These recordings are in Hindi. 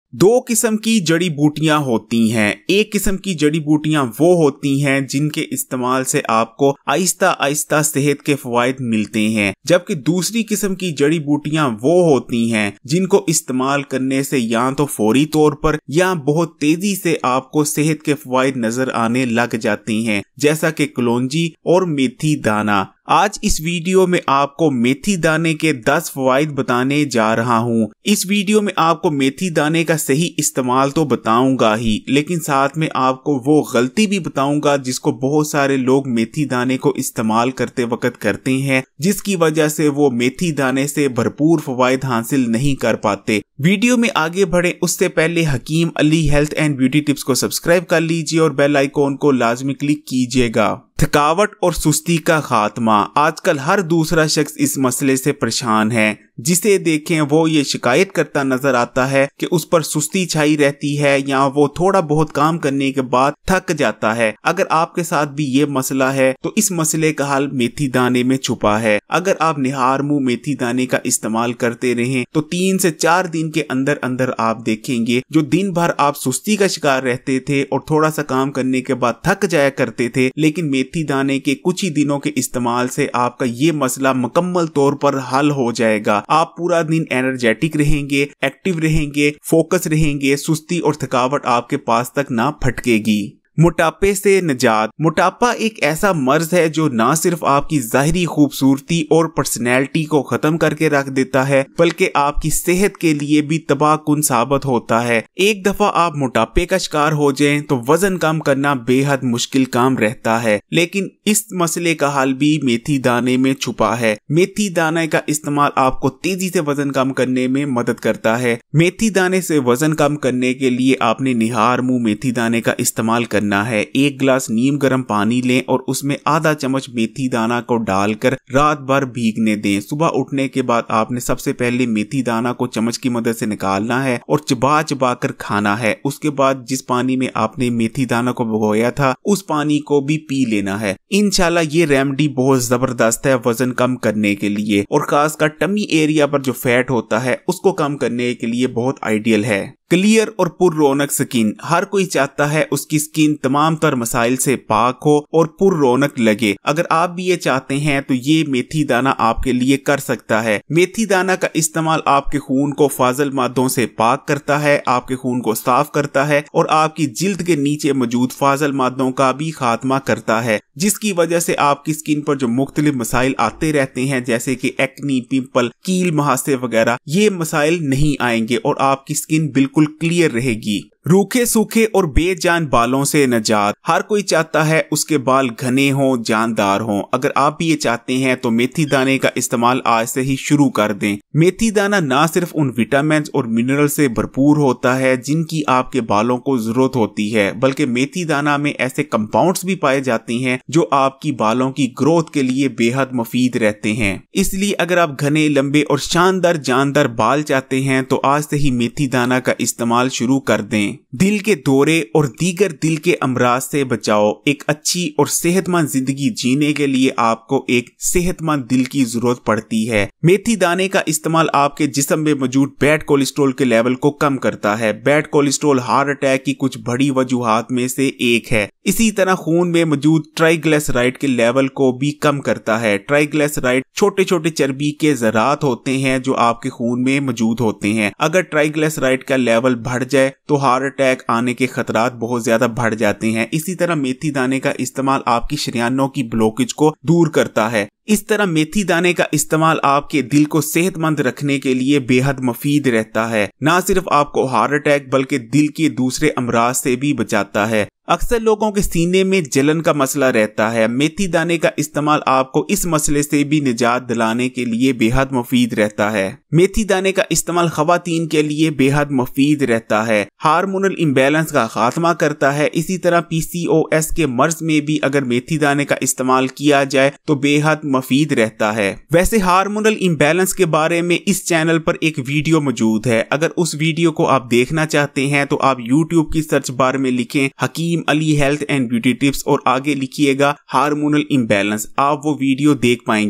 दो किस्म की जड़ी बूटियां होती हैं। एक किस्म की जड़ी बूटियां वो होती हैं जिनके इस्तेमाल से आपको आहिस्ता आहिस्ता सेहत के फवायद मिलते हैं, जबकि दूसरी किस्म की जड़ी बूटियां वो होती हैं जिनको इस्तेमाल करने से या तो फौरी तौर पर या बहुत तेजी से आपको सेहत के फवायद नजर आने लग जाते हैं, जैसा कि कलौंजी और मेथी दाना। आज इस वीडियो में आपको मेथी दाने के 10 फवायद बताने जा रहा हूँ। इस वीडियो में आपको मेथी दाने का सही इस्तेमाल तो बताऊंगा ही, लेकिन साथ में आपको वो गलती भी बताऊंगा जिसको बहुत सारे लोग मेथी दाने को इस्तेमाल करते वक्त करते हैं, जिसकी वजह से वो मेथी दाने से भरपूर फवायद हासिल नहीं कर पाते। वीडियो में आगे बढ़े उससे पहले Hakim Ali health and beauty tips को सब्सक्राइब कर लीजिए और बेल आइकॉन को लाजमी क्लिक कीजिएगा। थकावट और सुस्ती का खात्मा। आजकल हर दूसरा शख्स इस मसले से परेशान है। जिसे देखें वो ये शिकायत करता नजर आता है कि उस पर सुस्ती छाई रहती है या वो थोड़ा बहुत काम करने के बाद थक जाता है। अगर आपके साथ भी ये मसला है तो इस मसले का हल मेथी दाने में छुपा है। अगर आप निहार मुंह मेथी दाने का इस्तेमाल करते रहें तो 3 से 4 दिन के अंदर अंदर आप देखेंगे जो दिन भर आप सुस्ती का शिकार रहते थे और थोड़ा सा काम करने के बाद थक जाया करते थे, लेकिन मेथी दाने के कुछ ही दिनों के इस्तेमाल से आपका ये मसला मुकम्मल तौर पर हल हो जाएगा। आप पूरा दिन एनर्जेटिक रहेंगे, एक्टिव रहेंगे, फोकस रहेंगे, सुस्ती और थकावट आपके पास तक ना फटकेगी। मोटापे से निजात। मोटापा एक ऐसा मर्ज है जो ना सिर्फ आपकी ज़ाहिरी खूबसूरती और पर्सनैलिटी को खत्म करके रख देता है, बल्कि आपकी सेहत के लिए भी तबाहकुन साबित होता है। एक दफा आप मोटापे का शिकार हो जाएं तो वजन कम करना बेहद मुश्किल काम रहता है, लेकिन इस मसले का हल भी मेथी दाने में छुपा है। मेथी दाने का इस्तेमाल आपको तेजी से वजन कम करने में मदद करता है। मेथी दाने से वजन कम करने के लिए आपने निहार मुंह मेथी दाने का इस्तेमाल करना है। 1 गिलास नीम गर्म पानी लें और उसमें आधा चम्मच मेथी दाना को डालकर रात भर भीगने दें। सुबह उठने के बाद आपने सबसे पहले मेथी दाना को चम्मच की मदद से निकालना है और चबा चबा कर खाना है। उसके बाद जिस पानी में आपने मेथी दाना को भिगोया था उस पानी को भी पी लेना है। इंशाल्लाह ये रेमेडी बहुत जबरदस्त है वजन कम करने के लिए, और खासकर टमी एरिया पर जो फैट होता है उसको कम करने के लिए बहुत आइडियल है। क्लियर और पुररौनक स्किन। हर कोई चाहता है उसकी स्किन तमाम तर मसाइल से पाक हो और पुररौनक लगे। अगर आप भी ये चाहते हैं तो ये मेथी दाना आपके लिए कर सकता है। मेथी दाना का इस्तेमाल आपके खून को फाजल मादों से पाक करता है, आपके खून को साफ करता है और आपकी जिल्द के नीचे मौजूद फाजल मादों का भी खात्मा करता है, जिसकी वजह से आपकी स्किन पर जो मुख्तलिफ मसाइल आते रहते हैं जैसे कि एक्नी, पिंपल, कील, महासे वगैरह, ये मसाइल नहीं आएंगे और आपकी स्किन बिल्कुल क्लियर रहेगी। रूखे सूखे और बेजान बालों से निजात। हर कोई चाहता है उसके बाल घने हों, जानदार हों। अगर आप भी ये चाहते हैं तो मेथी दाने का इस्तेमाल आज से ही शुरू कर दें। मेथी दाना ना सिर्फ उन विटामिन और मिनरल से भरपूर होता है जिनकी आपके बालों को जरूरत होती है, बल्कि मेथी दाना में ऐसे कंपाउंड्स भी पाए जाते हैं जो आपकी बालों की ग्रोथ के लिए बेहद मुफीद रहते हैं। इसलिए अगर आप घने, लंबे और शानदार जानदार बाल चाहते हैं तो आज से ही मेथी दाना का इस्तेमाल शुरू कर दें। दिल के दौरे और दीगर दिल के अमराज से बचाओ। एक अच्छी और सेहतमंद जिंदगी जीने के लिए आपको एक सेहतमंद दिल की जरूरत पड़ती है। मेथी दाने का इस्तेमाल आपके जिस्म में मौजूद बैड कोलेस्ट्रॉल के लेवल को कम करता है। बैड कोलेस्ट्रॉल हार्ट अटैक की कुछ बड़ी वजूहात में से एक है। इसी तरह खून में मौजूद ट्राइग्लिसराइड के लेवल को भी कम करता है। ट्राइग्लिसराइड छोटे छोटे चर्बी के ज़रात होते हैं जो आपके खून में मौजूद होते हैं। अगर ट्राइग्लिसराइड का लेवल बढ़ जाए तो हार्ट अटैक आने के खतरात बहुत ज्यादा बढ़ जाते हैं। इसी तरह मेथी दाने का इस्तेमाल आपकी शरीयानों की ब्लॉकेज को दूर करता है। इस तरह मेथी दाने का इस्तेमाल आपके दिल को सेहतमंद रखने के लिए बेहद मुफीद रहता है। ना सिर्फ आपको हार्ट अटैक बल्कि दिल के दूसरे अमराज से भी बचाता है। अक्सर लोगों के सीने में जलन का मसला रहता है। मेथी दाने का इस्तेमाल आपको इस मसले से भी निजात दिलाने के लिए बेहद मुफीद रहता है। मेथी दाने का इस्तेमाल खवातीन के लिए बेहद मुफीद रहता है। हार्मोनल इम्बैलेंस का खात्मा करता है। इसी तरह PCOS के मर्ज में भी अगर मेथी दाने का इस्तेमाल किया जाए तो बेहद मुफीद रहता है। वैसे हार्मोनल इम्बैलेंस के बारे में इस चैनल पर एक वीडियो मौजूद है। अगर उस वीडियो को आप देखना चाहते हैं तो आप YouTube की सर्च बार में लिखें Hakim Ali health and beauty tips और आगे लिखिएगा हार्मोनल इम्बैलेंस। आप वो वीडियो देख पाएंगे।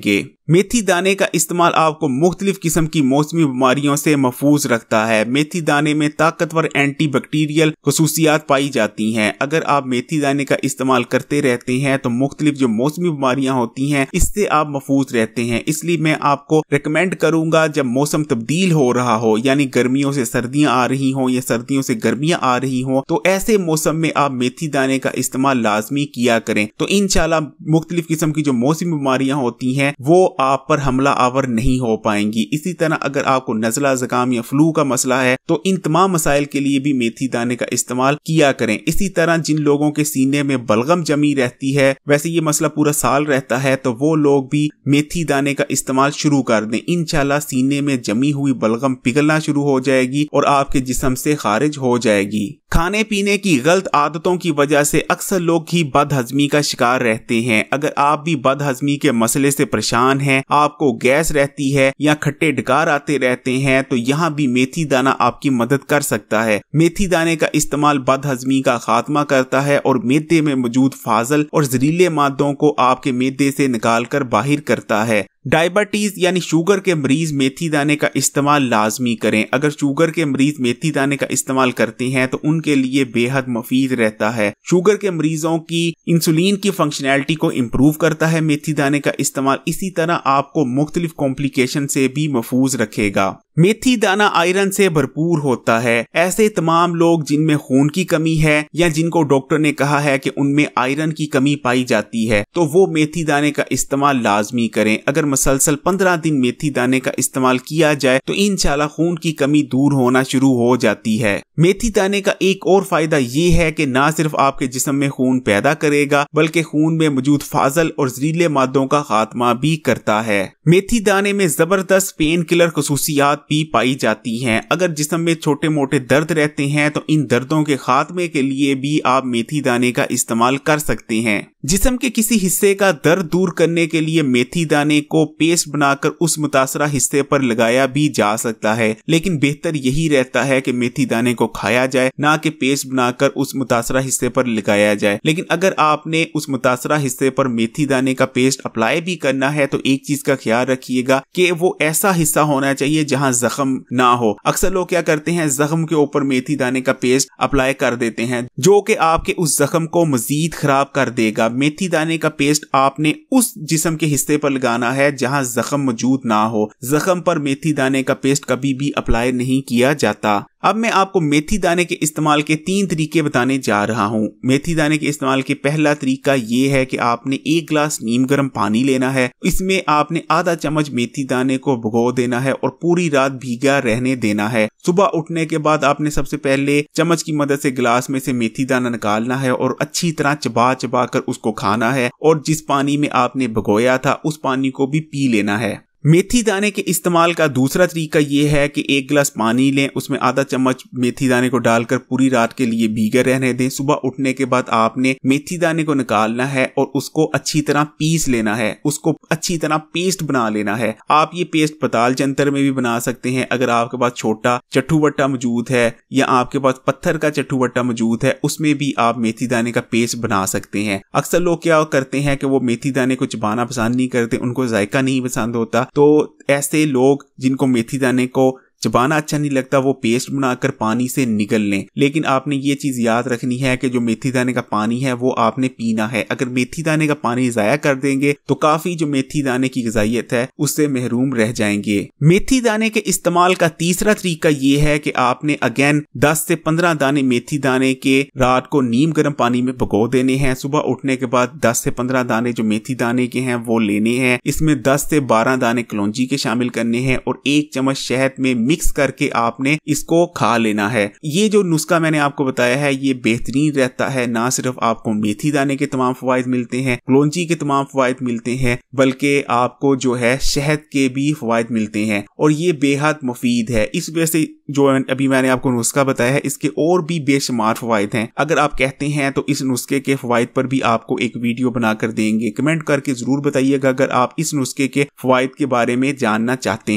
मेथी दाने का इस्तेमाल आपको मुख्तलिफ किस्म की मौसमी बीमारियों से महफूज रखता है। मेथी दाने में ताकतवर एंटीबैक्टीरियल खुसूसियात पाई जाती हैं। अगर आप मेथी दाने का इस्तेमाल करते रहते हैं तो मुख्तलिफ जो मौसमी बीमारियां होती हैं इससे आप महफूज रहते हैं। इसलिए मैं आपको रिकमेंड करूंगा, जब मौसम तब्दील हो रहा हो, यानी गर्मियों से सर्दियां आ रही हो या सर्दियों से गर्मियां आ रही हो, तो ऐसे मौसम में आप मेथी दाने का इस्तेमाल लाजमी किया करें। तो इंशाल्लाह मुख्तलिफ किस्म की जो मौसमी बीमारियां होती हैं वो आप पर हमला आवर नहीं हो पाएंगी। इसी तरह अगर आपको नज़ला, ज़ुकाम या फ्लू का मसला है तो इन तमाम मसाइल के लिए भी मेथी दाने का इस्तेमाल किया करें। इसी तरह जिन लोगों के सीने में बलगम जमी रहती है, वैसे ये मसला पूरा साल रहता है, तो वो लोग भी मेथी दाने का इस्तेमाल शुरू कर दें। इंशाल्लाह सीने में जमी हुई बलगम पिघलना शुरू हो जाएगी और आपके जिस्म से खारिज हो जाएगी। खाने पीने की गलत आदतों की वजह से अक्सर लोग ही बदहजमी का शिकार रहते हैं। अगर आप भी बदहजमी के मसले से परेशान हैं, आपको गैस रहती है या खट्टे डकार आते रहते हैं, तो यहाँ भी मेथी दाना आपकी मदद कर सकता है। मेथी दाने का इस्तेमाल बदहजमी का खात्मा करता है और मैदे में मौजूद फाजल और जहरीले मादों को आपके मैदे से निकाल कर बाहर करता है। डायबिटीज यानी शुगर के मरीज मेथी दाने का इस्तेमाल लाजमी करें। अगर शुगर के मरीज मेथी दाने का इस्तेमाल करते हैं तो उनके लिए बेहद मुफीद रहता है। शुगर के मरीजों की इंसुलिन की फंक्शनैलिटी को इम्प्रूव करता है मेथी दाने का इस्तेमाल। इसी तरह आपको मुख्तलिफ कॉम्प्लिकेशन से भी महफूज रखेगा। मेथी दाना आयरन से भरपूर होता है। ऐसे तमाम लोग जिनमें खून की कमी है या जिनको डॉक्टर ने कहा है कि उनमें आयरन की कमी पाई जाती है, तो वो मेथी दाने का इस्तेमाल लाजमी करें। अगर मसलसल 15 दिन मेथी दाने का इस्तेमाल किया जाए तो इंशाल्लाह खून की कमी दूर होना शुरू हो जाती है। मेथी दाने का एक और फायदा ये है कि ना सिर्फ आपके जिस्म में खून पैदा करेगा बल्कि खून में मौजूद फाजल और जहरीले मादों का खात्मा भी करता है। मेथी दाने में जबरदस्त पेन किलर खुसूसियात भी पाई जाती हैं। अगर जिस्म में छोटे मोटे दर्द रहते हैं तो इन दर्दों के खात्मे के लिए भी आप मेथी दाने का इस्तेमाल कर सकते हैं। जिस्म के किसी हिस्से का दर्द दूर करने के लिए मेथी दाने को पेस्ट बनाकर उस मुतासरा हिस्से पर लगाया भी जा सकता है, लेकिन बेहतर यही रहता है कि मेथी दाने को खाया जाए, ना कि पेस्ट बनाकर उस मुतासरा हिस्से पर लगाया जाए। लेकिन अगर आपने उस मुतासरा हिस्से पर मेथी दाने का पेस्ट अप्लाई भी करना है तो एक चीज का ख्याल रखिएगा कि वो ऐसा हिस्सा होना चाहिए जहां जख्म ना हो। अक्सर लोग क्या करते हैं, जख्म के ऊपर मेथी दाने का पेस्ट अप्लाई कर देते हैं जो कि आपके उस जख्म को मजीद खराब कर देगा। मेथी दाने का पेस्ट आपने उस जिस्म के हिस्से पर लगाना है जहां जख्म मौजूद ना हो। जख्म पर मेथी दाने का पेस्ट कभी भी अप्लाई नहीं किया जाता। अब मैं आपको मेथी दाने के इस्तेमाल के 3 तरीके बताने जा रहा हूँ। मेथी दाने के इस्तेमाल के पहला तरीका ये है कि आपने 1 गिलास नीम गर्म पानी लेना है। इसमें आपने आधा चम्मच मेथी दाने को भिगो देना है और पूरी रात भीगा रहने देना है। सुबह उठने के बाद आपने सबसे पहले चम्मच की मदद से गिलास में से मेथी दाना निकालना है और अच्छी तरह चबा चबा कर उसको खाना है और जिस पानी में आपने भिगोया था उस पानी को भी पी लेना है। मेथी दाने के इस्तेमाल का दूसरा तरीका यह है कि 1 गिलास पानी लें, उसमें आधा चम्मच मेथी दाने को डालकर पूरी रात के लिए भीगे रहने दें। सुबह उठने के बाद आपने मेथी दाने को निकालना है और उसको अच्छी तरह पीस लेना है, उसको अच्छी तरह पेस्ट बना लेना है। आप ये पेस्ट पताल जंतर में भी बना सकते हैं। अगर आपके पास छोटा चट्टू मौजूद है या आपके पास पत्थर का चट्टू मौजूद है उसमें भी आप मेथी दाने का पेस्ट बना सकते हैं। अक्सर लोग क्या करते हैं कि वो मेथी दाने को चबाना पसंद नहीं करते, उनको जायका नहीं पसंद होता, तो ऐसे लोग जिनको मेथी दाने को चबाना अच्छा नहीं लगता वो पेस्ट बनाकर पानी से निगल लें। लेकिन आपने ये चीज याद रखनी है कि जो मेथी दाने का पानी है वो आपने पीना है। अगर मेथी दाने का पानी जाया कर देंगे तो काफी जो मेथी दाने की ग़िज़ाइयत है उससे महरूम रह जाएंगे। मेथी दाने के इस्तेमाल का तीसरा तरीका ये है कि आपने अगेन 10 से 15 दाने मेथी दाने के रात को नीम गर्म पानी में भिगो देने हैं। सुबह उठने के बाद 10 से 15 दाने जो मेथी दाने के हैं वो लेने हैं। इसमें 10 से 12 दाने कलौंजी के शामिल करने हैं और 1 चम्मच शहद में मिक्स करके आपने इसको खा लेना है। ये जो नुस्खा मैंने आपको बताया है ये बेहतरीन रहता है। ना सिर्फ आपको मेथी दाने के तमाम फवाइद मिलते हैं, कलौंजी के तमाम फवाइद मिलते हैं, बल्कि आपको जो है शहद के भी फवाइद मिलते हैं और ये बेहद मुफीद है। इस वजह से जो अभी मैंने आपको नुस्खा बताया है इसके और भी बेशुमार फवाइद हैं। अगर आप कहते हैं तो इस नुस्खे के फवाइद पर भी आपको एक वीडियो बनाकर देंगे। कमेंट करके जरूर बताइएगा अगर आप इस नुस्खे के फवाइद के बारे में जानना चाहते हैं।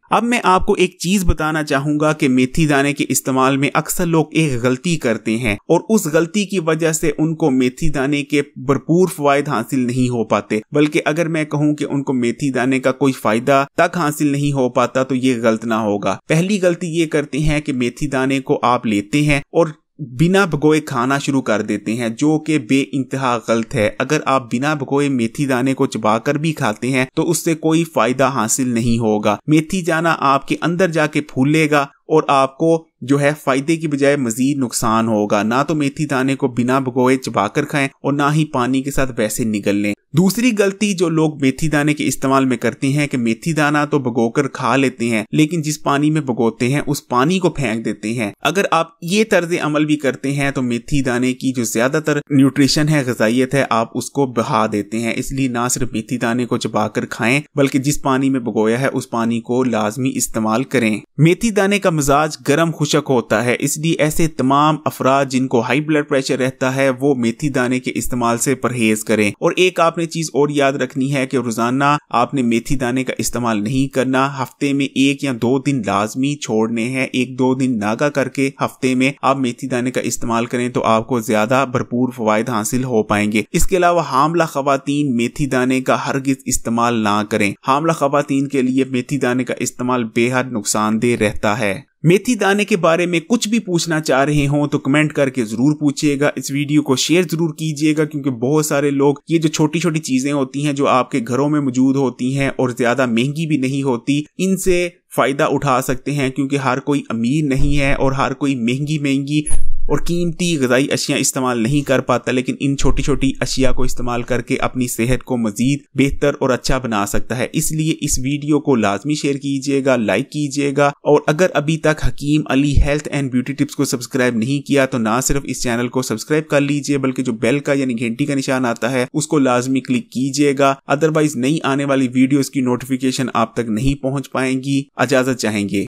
अब मैं आपको एक चीज बताना चाहूंगा कि मेथी दाने के इस्तेमाल में अक्सर लोग एक गलती करते हैं और उस गलती की वजह से उनको मेथी दाने के भरपूर फवायद हासिल नहीं हो पाते, बल्कि अगर मैं कहूं कि उनको मेथी दाने का कोई फायदा तक हासिल नहीं हो पाता तो ये गलत ना होगा। पहली गलती ये करते हैं कि मेथी दाने को आप लेते हैं और बिना भगोए खाना शुरू कर देते हैं, जो कि बेइंतहा गलत है। अगर आप बिना भगोए मेथी दाने को चबाकर भी खाते हैं तो उससे कोई फायदा हासिल नहीं होगा। मेथी दाना आपके अंदर जाके फूलेगा और आपको जो है फायदे की बजाय मजीद नुकसान होगा। ना तो मेथी दाने को बिना भगोए चबाकर खाएं और ना ही पानी के साथ वैसे निगल लें। दूसरी गलती जो लोग मेथी दाने के इस्तेमाल में करते हैं कि मेथी दाना तो भगोकर खा लेते हैं लेकिन जिस पानी में भगोते हैं उस पानी को फेंक देते हैं। अगर आप ये तर्ज अमल भी करते हैं तो मेथी दाने की जो ज्यादातर न्यूट्रिशन है, ग़िज़ाइयत है, आप उसको बहा देते हैं। इसलिए ना सिर्फ मेथी दाने को चबाकर खाएं बल्कि जिस पानी में भगोया है उस पानी को लाजमी इस्तेमाल करें। मेथी दाने का मिजाज गर्म खुशक होता है, इसलिए ऐसे तमाम अफराद जिनको हाई ब्लड प्रेशर रहता है वो मेथी दाने के इस्तेमाल से परहेज करें। और एक आपने चीज और याद रखनी है कि रोजाना आपने मेथी दाने का इस्तेमाल नहीं करना, हफ्ते में 1 या 2 दिन लाजमी छोड़ने हैं। 1-2 दिन नागा करके हफ्ते में आप मेथी दाने का इस्तेमाल करें तो आपको ज्यादा भरपूर फवायद हासिल हो पाएंगे। इसके अलावा हामला खवातीन मेथी दाने का हरगिज इस्तेमाल ना करें। हामला खवातीन के लिए मेथी दाने का इस्तेमाल बेहद नुकसानदेह रहता है। मेथी दाने के बारे में कुछ भी पूछना चाह रहे हो तो कमेंट करके जरूर पूछिएगा। इस वीडियो को शेयर जरूर कीजिएगा क्योंकि बहुत सारे लोग ये जो छोटी छोटी चीजें होती हैं जो आपके घरों में मौजूद होती हैं और ज्यादा महंगी भी नहीं होती, इनसे फायदा उठा सकते हैं क्योंकि हर कोई अमीर नहीं है और हर कोई महंगी और कीमती ग़िज़ाई अशिया इस्तेमाल नहीं कर पाता, लेकिन इन छोटी छोटी अशिया को इस्तेमाल करके अपनी सेहत को मजीद बेहतर और अच्छा बना सकता है। इसलिए इस वीडियो को लाजमी शेयर कीजिएगा, लाइक कीजिएगा और अगर अभी तक Hakim Ali health and beauty tips को सब्सक्राइब नहीं किया तो ना सिर्फ इस चैनल को सब्सक्राइब कर लीजिए बल्कि जो बेल का यानी घंटी का निशान आता है उसको लाजमी क्लिक कीजिएगा, अदरवाइज नई आने वाली वीडियोस की नोटिफिकेशन आप तक नहीं पहुंच पाएंगी। इजाजत चाहेंगे।